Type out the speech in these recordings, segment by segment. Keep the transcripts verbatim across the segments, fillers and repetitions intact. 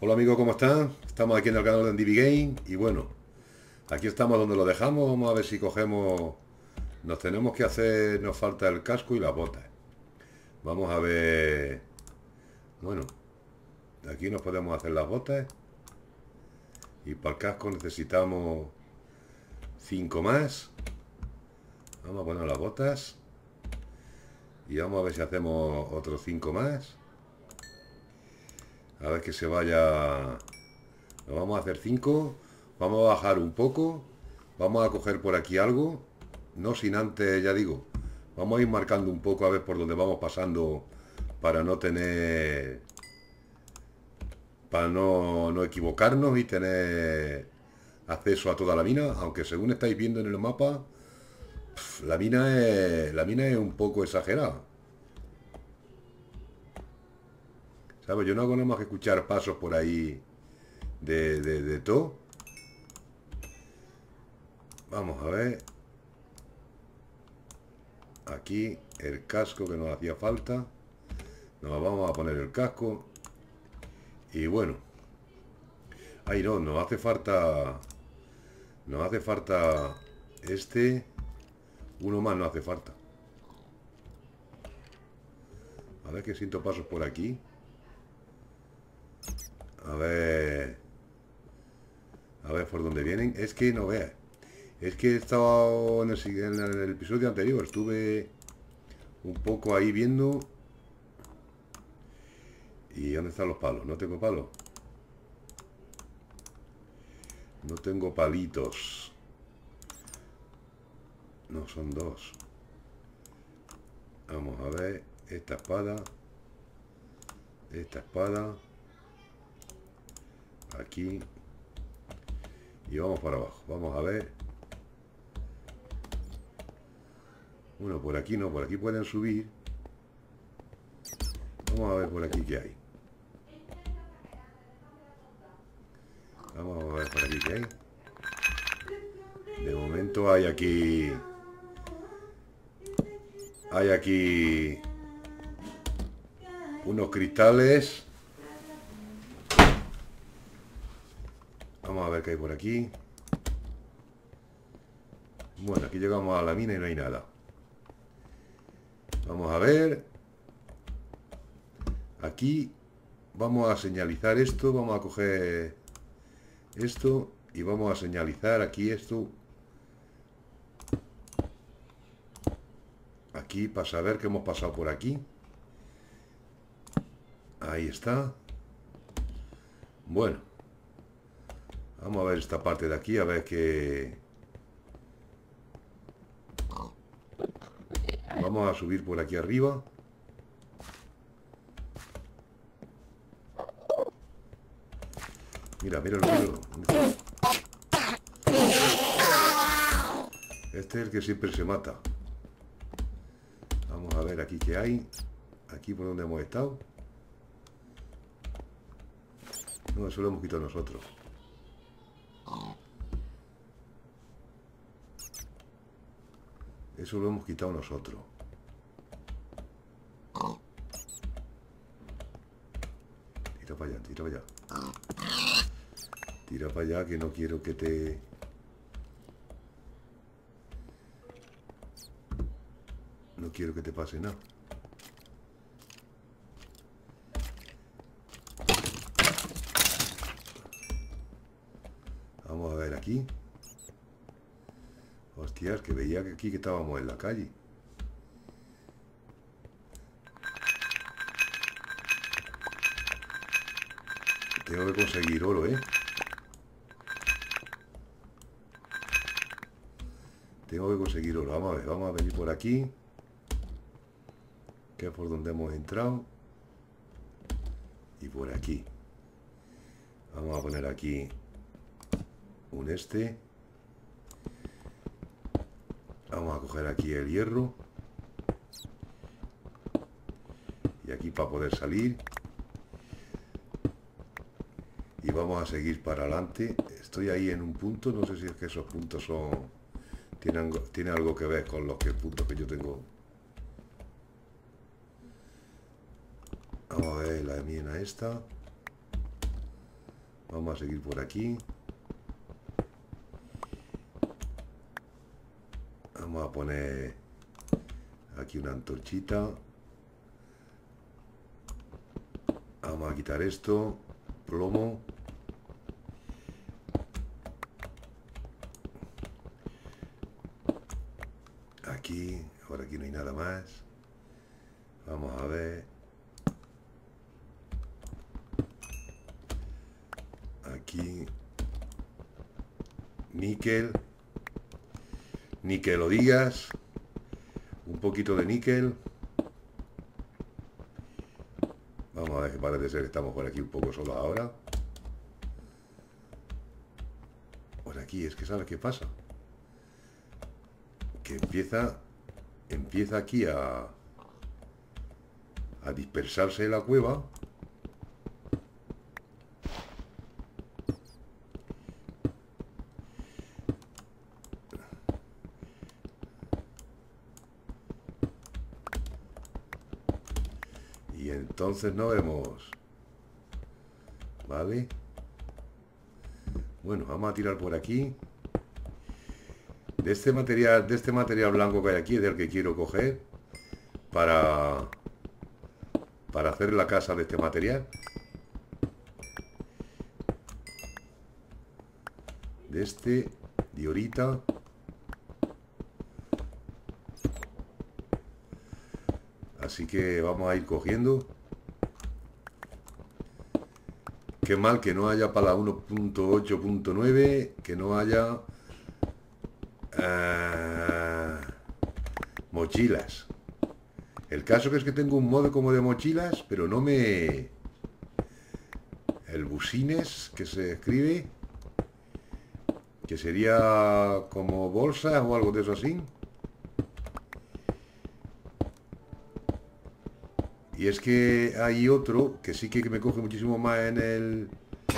Hola amigos, ¿cómo están? Estamos aquí en el canal de Andy Game y bueno, aquí estamos donde lo dejamos. Vamos a ver si cogemos. Nos tenemos que hacer, nos falta el casco y las botas. Vamos a ver. Bueno, aquí nos podemos hacer las botas y para el casco necesitamos cinco más. Vamos a poner las botas y vamos a ver si hacemos otros cinco más. A ver que se vaya. Nos vamos a hacer cinco. Vamos a bajar un poco. Vamos a coger por aquí algo. No sin antes, ya digo, vamos a ir marcando un poco a ver por dónde vamos pasando para no tener, para no, no equivocarnos y tener acceso a toda la mina. Aunque según estáis viendo en el mapa, pf, la mina es, la mina es un poco exagerada. ¿Sabes? Yo no hago nada más que escuchar pasos por ahí de, de, de todo. Vamos a ver. Aquí el casco que nos hacía falta. Nos vamos a poner el casco. Y bueno. Ay no, nos hace falta. Nos hace falta este. Uno más nos hace falta. A ver que siento pasos por aquí. A ver. A ver por dónde vienen. Es que no veas. Es que he estado en el, en el episodio anterior. Estuve un poco ahí viendo. ¿Y dónde están los palos? No tengo palos. No tengo palitos. No, son dos. Vamos a ver. Esta espada. Esta espada. Aquí. Y vamos para abajo. Vamos a ver. Bueno, por aquí no. Por aquí pueden subir. Vamos a ver por aquí qué hay. Vamos a ver por aquí qué hay. De momento hay aquí... Hay aquí... unos cristales. Vamos a ver qué hay por aquí. Bueno, aquí llegamos a la mina y no hay nada. Vamos a ver. Aquí vamos a señalizar esto. Vamos a coger esto y vamos a señalizar aquí esto. Aquí para saber que hemos pasado por aquí. Ahí está. Bueno. Vamos a ver esta parte de aquí, a ver qué... Vamos a subir por aquí arriba. Mira, míralo, míralo. Este es el que siempre se mata. Vamos a ver aquí qué hay. Aquí por donde hemos estado. No, eso lo hemos quitado nosotros. Eso lo hemos quitado nosotros. Tira para allá, tira para allá. Tira para allá que no quiero que te... No quiero que te pase nada. Vamos a ver aquí. Hostias, que veía que aquí que estábamos en la calle. Tengo que conseguir oro, ¿eh? Tengo que conseguir oro. Vamos a ver, vamos a venir por aquí. Que es por donde hemos entrado. Y por aquí. Vamos a poner aquí un este. Vamos a coger aquí el hierro. Y aquí para poder salir. Y vamos a seguir para adelante. Estoy ahí en un punto. No sé si es que esos puntos son... Tienen, tiene algo que ver con los que puntos que yo tengo. Vamos a ver la mina esta. Vamos a seguir por aquí. Vamos a poner aquí una antorchita. Vamos a quitar esto, plomo. Aquí, ahora aquí no hay nada más. Vamos a ver. Aquí. Níquel. Níquel o digas. Un poquito de níquel. Vamos a ver, que parece ser que estamos por aquí un poco solos ahora. Por aquí, es que ¿sabes qué pasa? Que empieza empieza aquí a a dispersarse la cueva. Y entonces no vemos. Vale. Bueno, vamos a tirar por aquí. De este material, de este material blanco que hay aquí es del que quiero coger para para hacer la casa de este material. De este, diorita. Así que vamos a ir cogiendo. Qué mal que no haya para la uno punto ocho punto nueve, que no haya uh, mochilas. El caso que es que tengo un modo como de mochilas, pero no me... El busines, que se escribe, que sería como bolsas o algo de eso así. Y es que hay otro que sí que me coge muchísimo más en el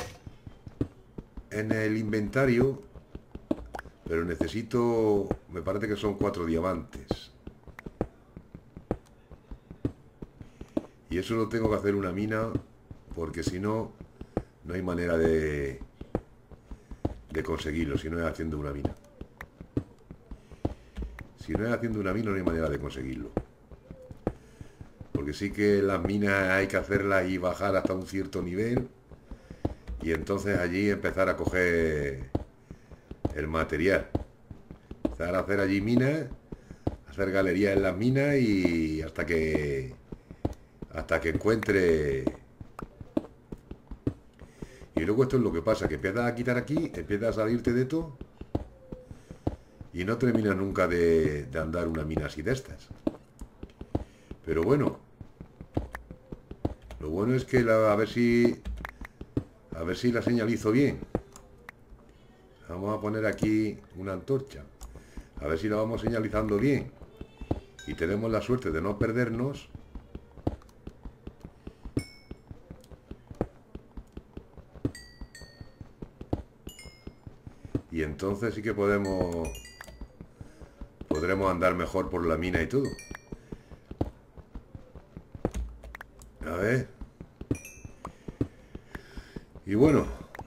en el inventario, pero necesito, me parece que son cuatro diamantes. Y eso lo tengo que hacer una mina, porque si no, no hay manera de, de conseguirlo, si no es haciendo una mina. Si no es haciendo una mina, no hay manera de conseguirlo. Porque sí que las minas hay que hacerlas y bajar hasta un cierto nivel. Y entonces allí empezar a coger el material. Empezar a hacer allí minas, hacer galerías en las minas y hasta que hasta que encuentre. Y luego esto es lo que pasa, que empiezas a quitar aquí, empiezas a salirte de todo y no terminas nunca de, de andar una mina así de estas. Pero bueno, lo bueno es que la, a ver si a ver si la señalizo bien. Vamos a poner aquí una antorcha, a ver si la vamos señalizando bien y tenemos la suerte de no perdernos. Y entonces sí que podemos podremos andar mejor por la mina y todo. A ver. Y bueno,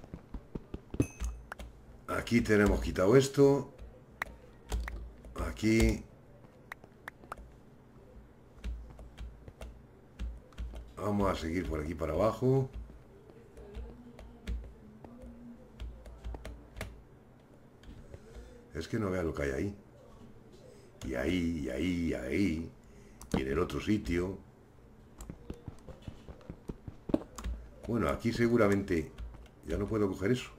aquí tenemos quitado esto. Aquí. Vamos a seguir por aquí para abajo. Es que no vea lo que hay ahí. Y ahí, y ahí, y ahí. Y en el otro sitio. Bueno, aquí seguramente ya no puedo coger eso.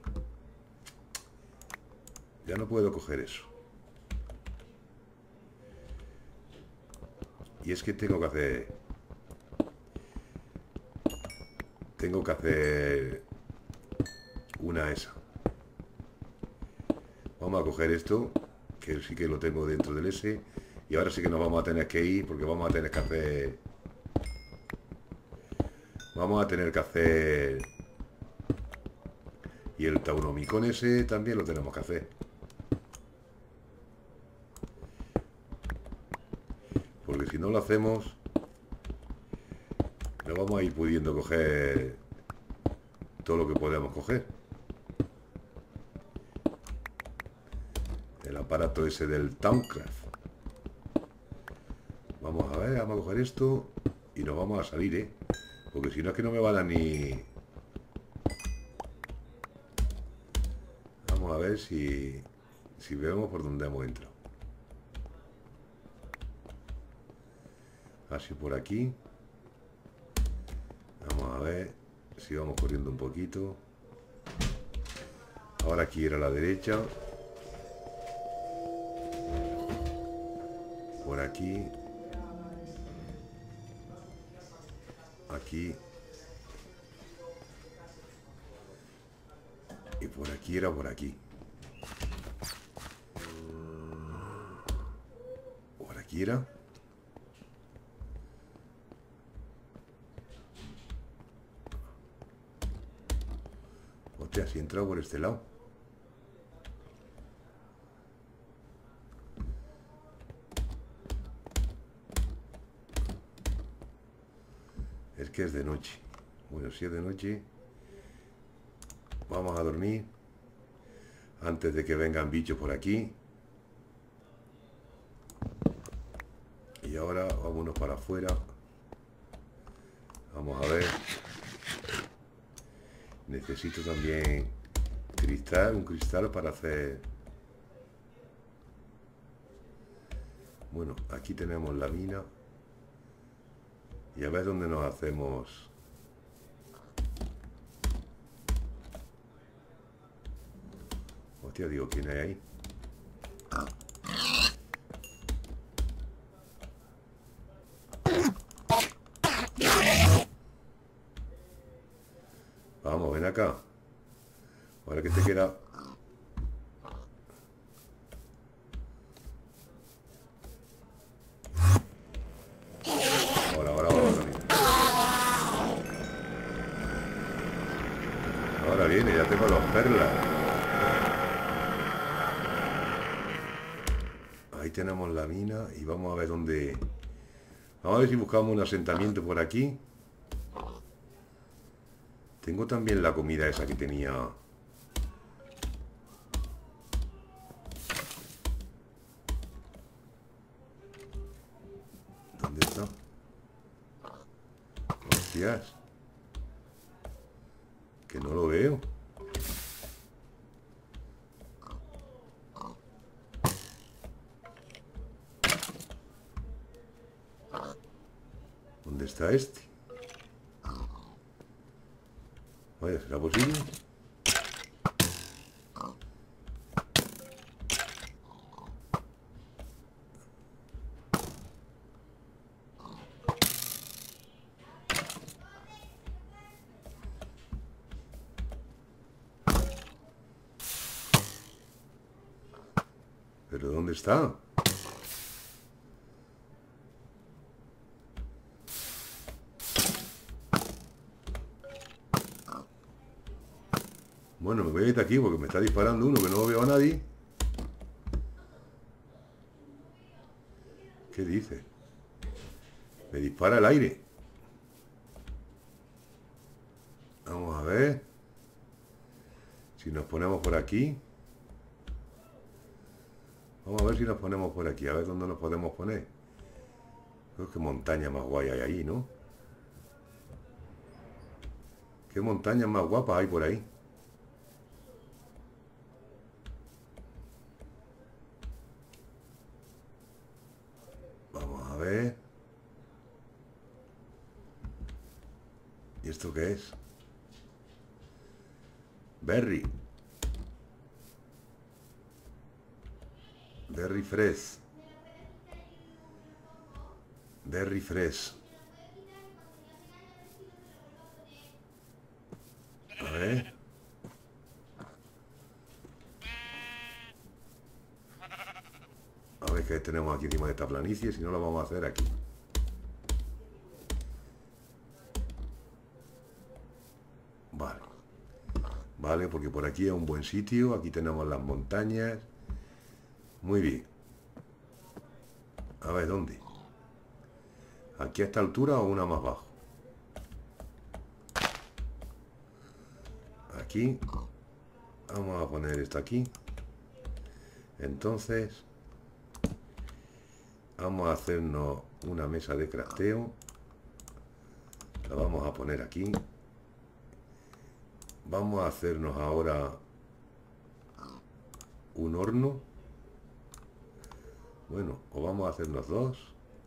Ya no puedo coger eso. Y es que tengo que hacer... Tengo que hacer una esa. Vamos a coger esto, que sí que lo tengo dentro del S. Y ahora sí que nos vamos a tener que ir, porque vamos a tener que hacer... Vamos a tener que hacer... Y el Taunomicon ese también lo tenemos que hacer. Porque si no lo hacemos, no vamos a ir pudiendo coger todo lo que podemos coger. el aparato ese del Towncraft. Vamos a ver, vamos a coger esto y nos vamos a salir, ¿eh? Porque si no es que no me va a dar ni... Vamos a ver si, si vemos por dónde hemos entrado. Así por aquí. Vamos a ver si vamos corriendo un poquito. Ahora aquí era a la derecha. Por aquí. Aquí. Y por aquí era por aquí. Por aquí era. Hostia, si he entrado por este lado. Es que es de noche. Bueno, si es de noche, vamos a dormir antes de que vengan bichos por aquí. Y ahora vámonos para afuera. Vamos a ver. Necesito también cristal, un cristal para hacer... Bueno, aquí tenemos la mina. Y a ver dónde nos hacemos... Hostia, digo, ¿quién hay ahí? Vamos, ven acá. Ahora que te queda... Ahora, ahora, ahora. Ahora viene, ya tengo los perlas. Ahí tenemos la mina y vamos a ver dónde... Vamos a ver si buscamos un asentamiento por aquí. Tengo también la comida esa que tenía. ¿Dónde está? Hostias. Que no lo veo. ¿Dónde está este? Vaya, ¿será posible? ¿Pero dónde está? Bueno, me voy a ir de aquí porque me está disparando uno que no veo a nadie. ¿Qué dice? Me dispara el aire. Vamos a ver. Si nos ponemos por aquí. Vamos a ver si nos ponemos por aquí. A ver dónde nos podemos poner. Creo que montaña más guay hay ahí, ¿no? ¿Qué montañas más guapas hay por ahí? A ver. ¿Y esto qué es? Berry. Berry fresh. Berry fresh. A ver. A ver qué tenemos aquí encima de esta planicie. Si no, lo vamos a hacer aquí. Vale. Vale, porque por aquí es un buen sitio. Aquí tenemos las montañas. Muy bien. A ver, ¿dónde? ¿Aquí a esta altura o una más abajo? Aquí. Vamos a poner esto aquí. Entonces vamos a hacernos una mesa de crafteo. La vamos a poner aquí. Vamos a hacernos ahora un horno. Bueno, o vamos a hacernos dos.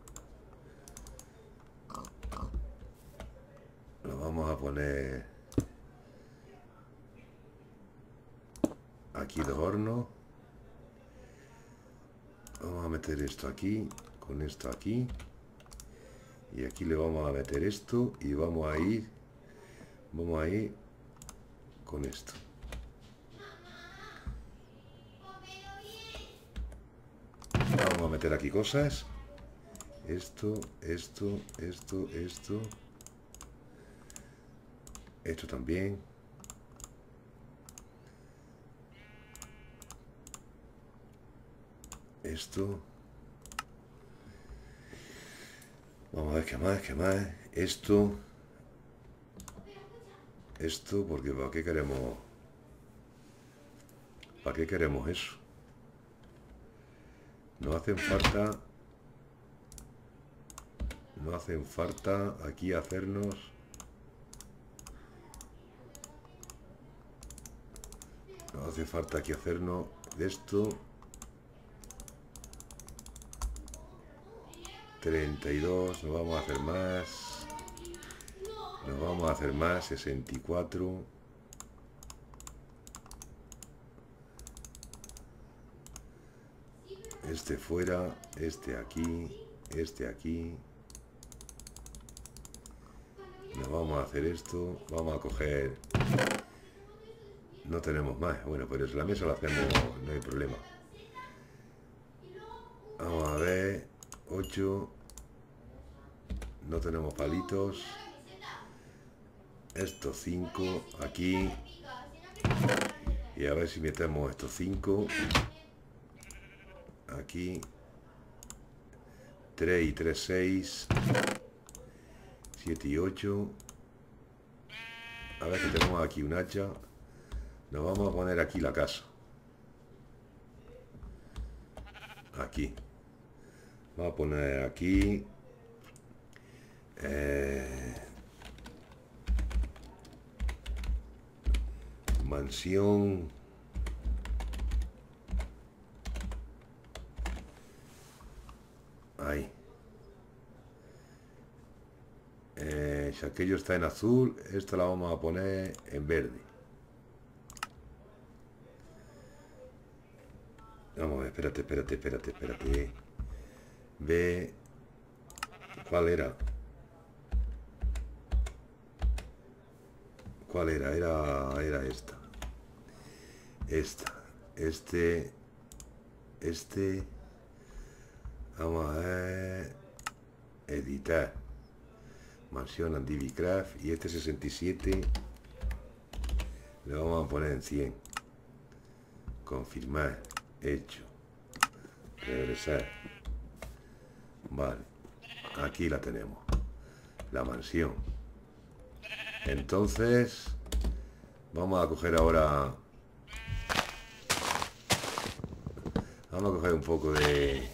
Lo vamos a poner aquí dos hornos. Vamos a meter esto aquí, con esto aquí. Y aquí le vamos a meter esto y vamos a ir, vamos a ir con esto. Vamos a meter aquí cosas. Esto, esto, esto, esto. Esto también. Esto. Vamos a ver qué más, qué más. Esto. Esto, porque ¿para qué queremos? ¿Para qué queremos eso? No hacen falta. No hacen falta aquí hacernos. No hace falta aquí hacernos de esto. treinta y dos, nos vamos a hacer más. Nos vamos a hacer más, sesenta y cuatro. Este fuera, este aquí, este aquí. Nos vamos a hacer esto, vamos a coger... No tenemos más, bueno, pues la mesa la hacemos, no hay problema. Vamos a ver, ocho. No tenemos palitos. Estos cinco aquí. Y a ver si metemos estos cinco aquí. tres y tres, seis. siete y ocho. A ver que tenemos aquí un hacha. Nos vamos a poner aquí la casa. Aquí. Vamos a poner aquí. Eh, mansión. Ahí. Eh, si aquello está en azul, esto la vamos a poner en verde. Vamos a ver, espérate, espérate, espérate, espérate. Ve. ¿Cuál era? ¿Cuál era? Era, era esta. Esta. Este. Este. Vamos a ver. Editar. Mansión Andivicraft. Y este sesenta y siete. Le vamos a poner en cien. Confirmar. Hecho. Regresar. Vale. Aquí la tenemos. La mansión. Entonces vamos a coger ahora. Vamos a coger un poco de.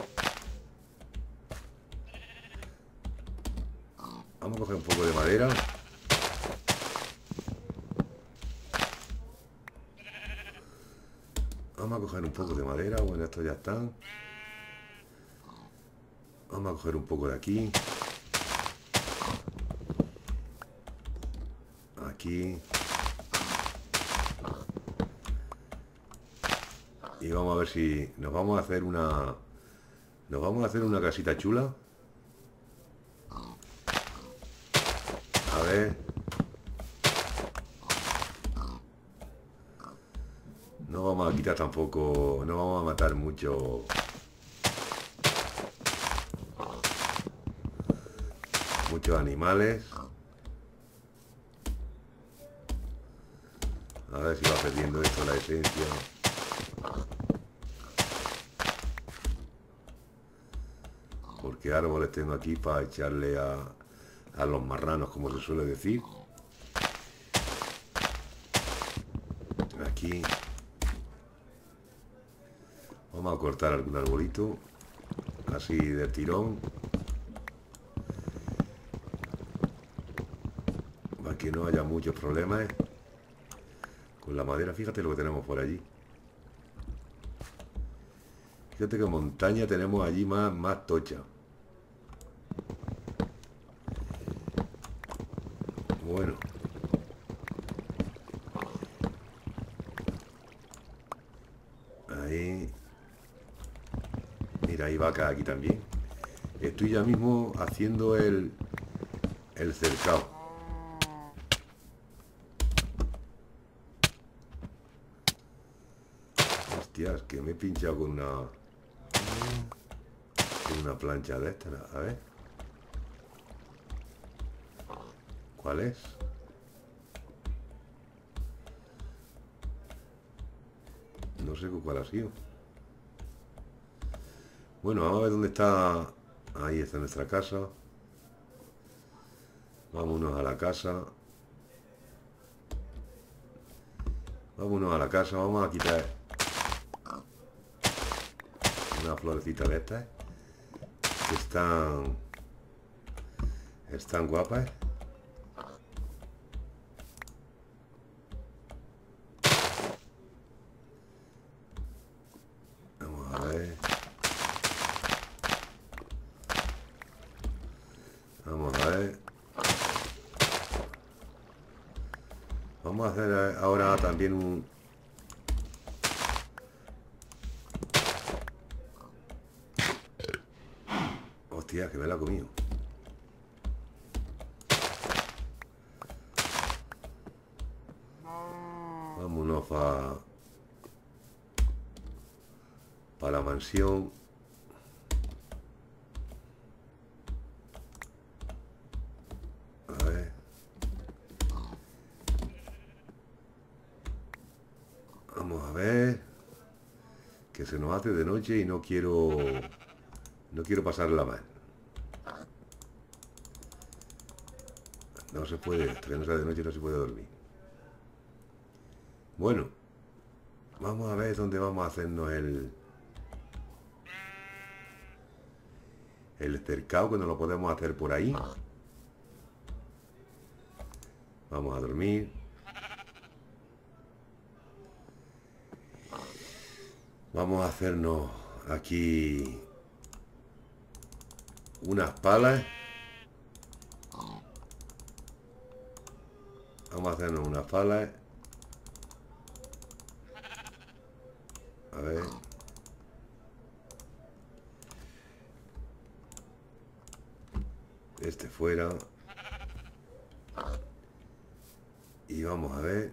Vamos a coger un poco de madera. Vamos a coger un poco de madera. Bueno, estos ya están. Vamos a coger un poco de aquí. Aquí. Y vamos a ver si nos vamos a hacer una... Nos vamos a hacer una casita chula. A ver. No vamos a quitar tampoco... No vamos a matar mucho... Muchos animales. A ver si va perdiendo esto la esencia. Porque árboles tengo aquí para echarle a, a los marranos, como se suele decir. Aquí. Vamos a cortar algún arbolito así de tirón para que no haya muchos problemas con la madera. Fíjate lo que tenemos por allí. Fíjate que montaña tenemos allí más, más tocha. Bueno. Ahí. Mira, hay vacas aquí también. Estoy ya mismo haciendo el, el cercado. Hostias, que me he pinchado con una... con una plancha de esta. A ver. ¿Cuál es? No sé cuál ha sido. Bueno, vamos a ver dónde está. Ahí está nuestra casa. Vámonos a la casa. Vámonos a la casa. Vamos a quitar una florecita de estas que están están guapas. Vamos a ver. Vamos a ver. Vamos a hacer ahora también un... Hostia, que me la he comido. Vámonos para... para la mansión. A ver. Vamos a ver. Que se nos hace de noche y no quiero... no quiero pasarla mal. No se puede, hasta que no sea de noche no se puede dormir. Bueno, vamos a ver dónde vamos a hacernos el... el cercado, que no lo podemos hacer por ahí. Vamos a dormir. Vamos a hacernos aquí unas palas. Vamos a hacernos unas palas. A ver. Este fuera. Y vamos a ver.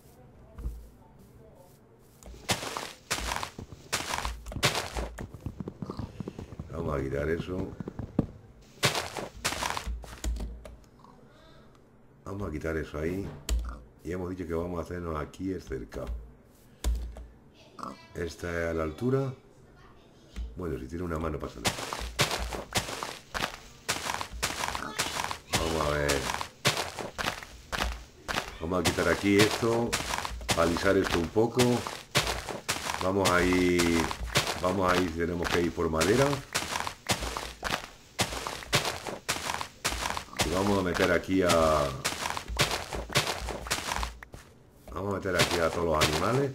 Vamos a quitar eso. Vamos a quitar eso ahí. Y hemos dicho que vamos a hacernos aquí el cercado. Esta es a la altura. Bueno, si tiene una mano pasa nada. Vamos a ver. Vamos a quitar aquí esto. Alisar esto un poco. Vamos a ir. Vamos a ir, tenemos que ir por madera. Y vamos a meter aquí a... Vamos a meter aquí a todos los animales.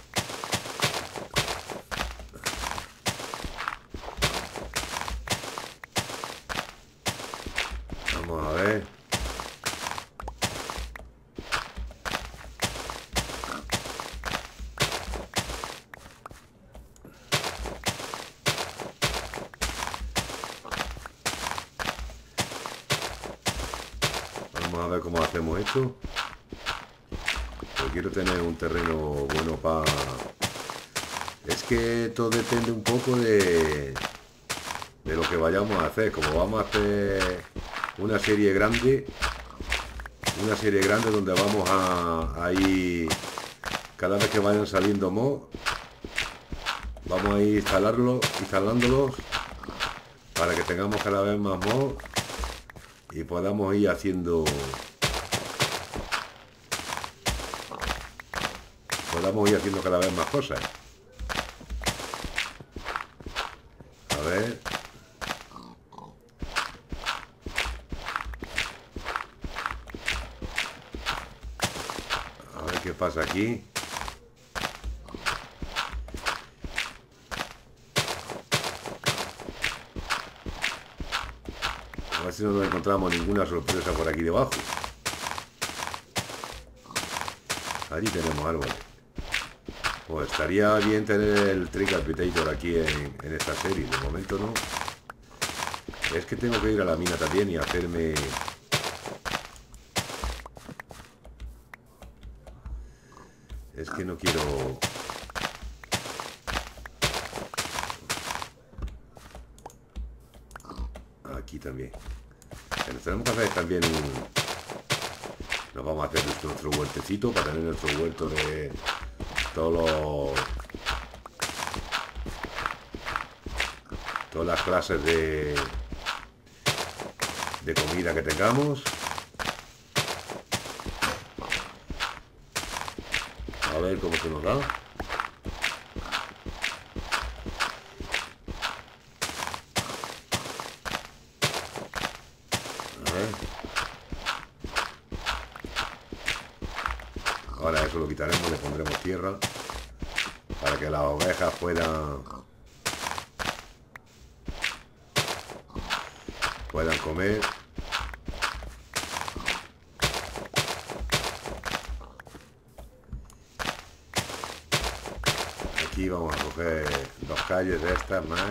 Vamos a ver. Vamos a ver cómo hacemos esto. Yo quiero tener un terreno bueno para... Es que todo depende un poco de... de lo que vayamos a hacer. Como vamos a hacer una serie grande, una serie grande donde vamos a, a ir, cada vez que vayan saliendo mods, vamos a ir instalarlos, instalándolos para que tengamos cada vez más mods y podamos ir haciendo, podamos ir haciendo cada vez más cosas. ver. A ver qué pasa aquí. A ver si no nos encontramos ninguna sorpresa por aquí debajo. Allí tenemos árboles. Pues estaría bien tener el Tricapitator aquí en, en esta serie. De momento no. Es que tengo que ir a la mina también y hacerme... Es que no quiero... Aquí también. Nos tenemos que hacer también un... Nos vamos a hacer nuestro, nuestro huertecito para tener nuestro huerto de todos los... Todas las clases de... de comida que tengamos. A ver cómo se nos da. Ahora eso lo quitaremos, le pondremos tierra para que las ovejas puedan puedan comer. Aquí vamos a coger dos calles de estas más.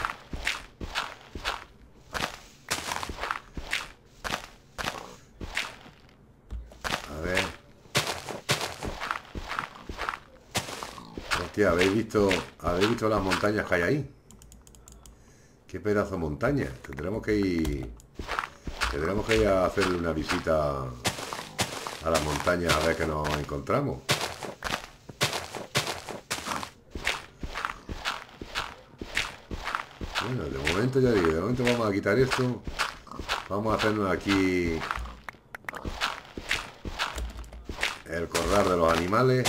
Hostia, ¿habéis visto, ¿habéis visto las montañas que hay ahí? Qué pedazo de montaña. Tendremos que ir... Tendremos que ir a hacerle una visita a las montañas a ver qué nos encontramos. Bueno, de momento ya digo, de momento vamos a quitar esto. Vamos a hacernos aquí el corral de los animales.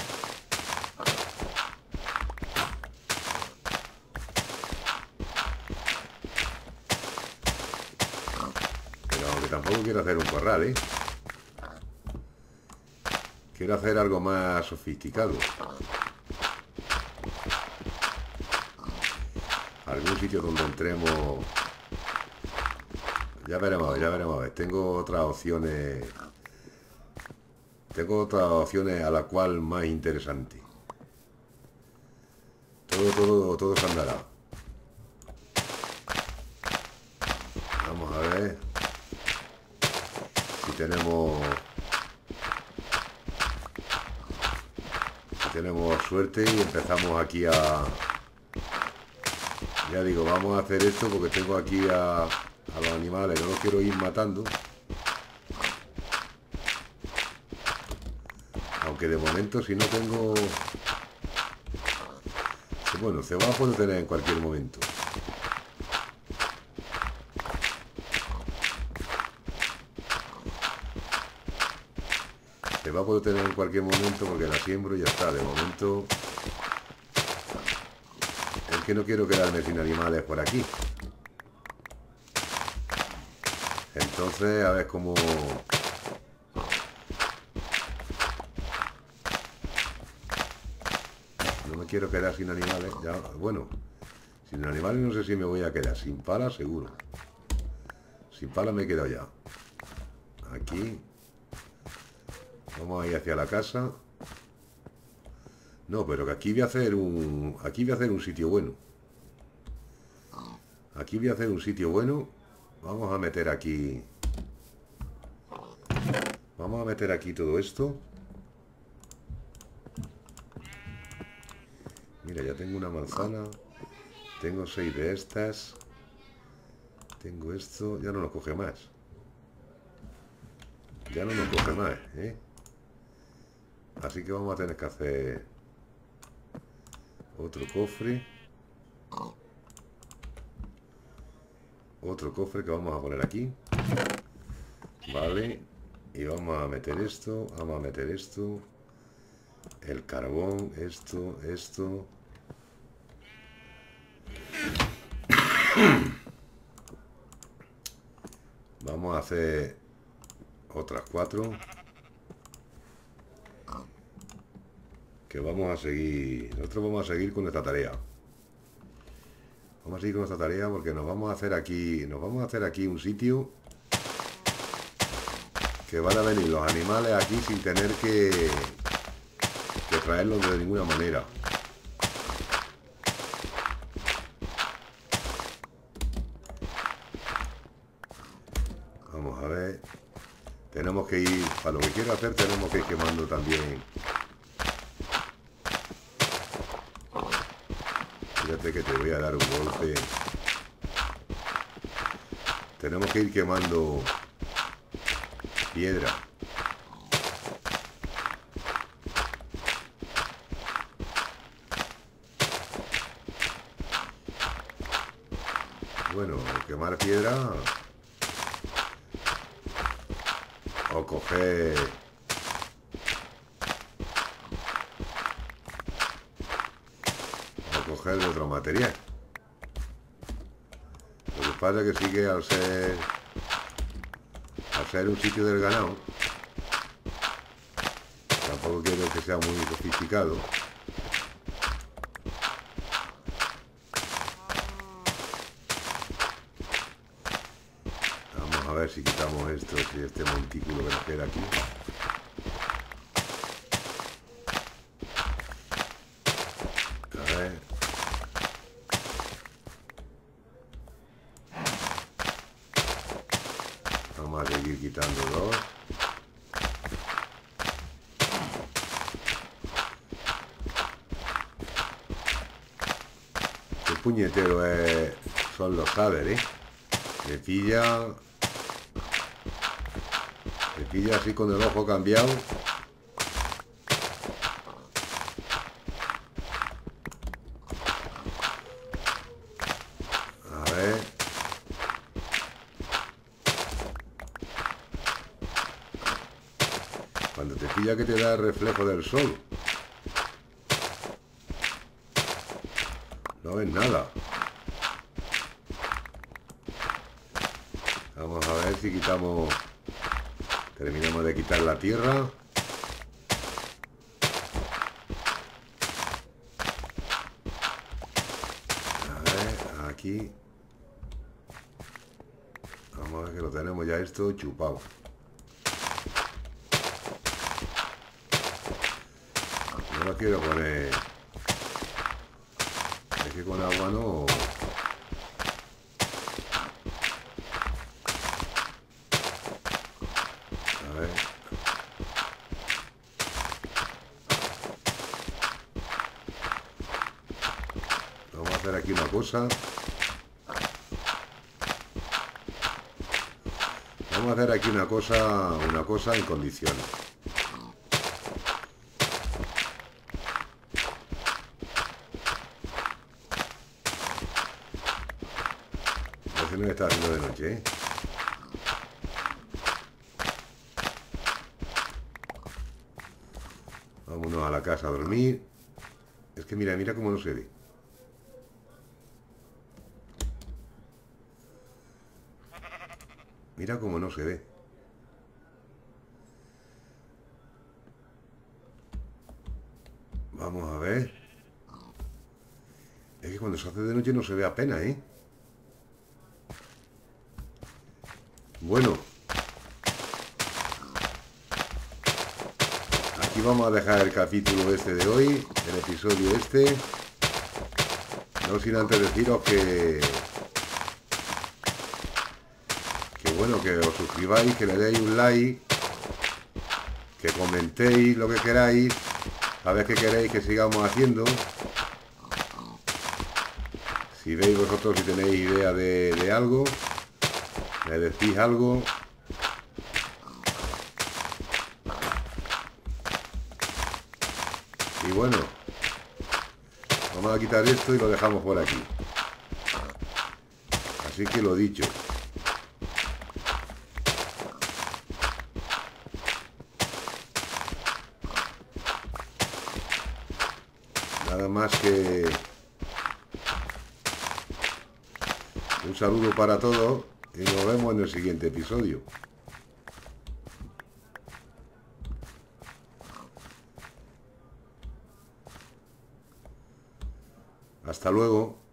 Tampoco quiero hacer un corral, ¿eh? Quiero hacer algo más sofisticado. Algún sitio donde entremos. Ya veremos, ya veremos. A ver. Tengo otras opciones. Tengo otras opciones a la cual más interesante. Todo, todo, todo se andará. Vamos a ver. Tenemos si tenemos suerte y empezamos aquí a ya digo, vamos a hacer esto porque tengo aquí a, a los animales, no los quiero ir matando, aunque de momento si no tengo, bueno, se va a poder tener en cualquier momento. Se va a poder tener en cualquier momento porque la siembro y ya está. De momento es que no quiero quedarme sin animales por aquí. Entonces a ver cómo... No me quiero quedar sin animales. Ya, bueno, sin animales no sé si me voy a quedar. Sin pala seguro. Sin pala me he quedado ya. Aquí... Vamos a ir hacia la casa. No, pero que aquí voy a hacer un... Aquí voy a hacer un sitio bueno. Aquí voy a hacer un sitio bueno. Vamos a meter aquí... Vamos a meter aquí todo esto. Mira, ya tengo una manzana. Tengo seis de estas. Tengo esto. Ya no nos coge más. Ya no nos coge más, ¿eh? Así que vamos a tener que hacer otro cofre. Otro cofre que vamos a poner aquí. Vale. Y vamos a meter esto. Vamos a meter esto. El carbón. Esto. Esto. Vamos a hacer otras cuatro. Que vamos a seguir. Nosotros vamos a seguir con esta tarea. Vamos a seguir con esta tarea porque nos vamos a hacer aquí. Nos vamos a hacer aquí un sitio que van a venir los animales aquí sin tener que, que traerlos de ninguna manera. Vamos a ver. Tenemos que ir, para lo que quiero hacer tenemos que ir quemando también. Fíjate que te voy a dar un golpe. Tenemos que ir quemando piedra. Bueno, quemar piedra o coger o coger de otro material. Lo que pasa es que sí que al ser al ser un sitio del ganado, tampoco quiero que sea muy sofisticado. Vamos a ver si quitamos esto, si este montículo que nos queda aquí. A ver. Vamos a seguir quitando dos. Qué puñetero es, son los saberes, ¿eh? Me pilla... Me pilla así con el ojo cambiado. A ver. Cuando te pilla que te da el reflejo del sol. No ves nada. Vamos a ver si quitamos... Terminamos de quitar la tierra. A ver, aquí. Vamos a ver que lo tenemos ya esto chupado. No lo quiero poner. Es que con agua no... Aquí una cosa. Vamos a hacer aquí una cosa, una cosa en condiciones. A ver si no está haciendo de noche, ¿eh? Vámonos a la casa a dormir. Es que mira, mira cómo no se ve. Mira cómo no se ve. Vamos a ver. Es que cuando se hace de noche no se ve apenas, ¿eh? Bueno. Aquí vamos a dejar el capítulo este de hoy, el episodio este. No sin antes deciros que... Bueno, que os suscribáis, que le deis un like, que comentéis lo que queráis, a ver qué queréis que sigamos haciendo. Si veis vosotros, si tenéis idea de, de algo, me decís algo. Y bueno, vamos a quitar esto y lo dejamos por aquí. Así que lo dicho. Nada más que Un saludo para todos y nos vemos en el siguiente episodio. Hasta luego.